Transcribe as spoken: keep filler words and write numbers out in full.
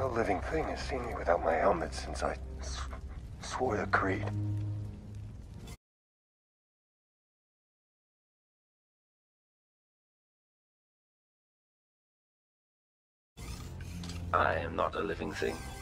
No living thing has seen me without my helmet since I s swore the creed. I am not a living thing.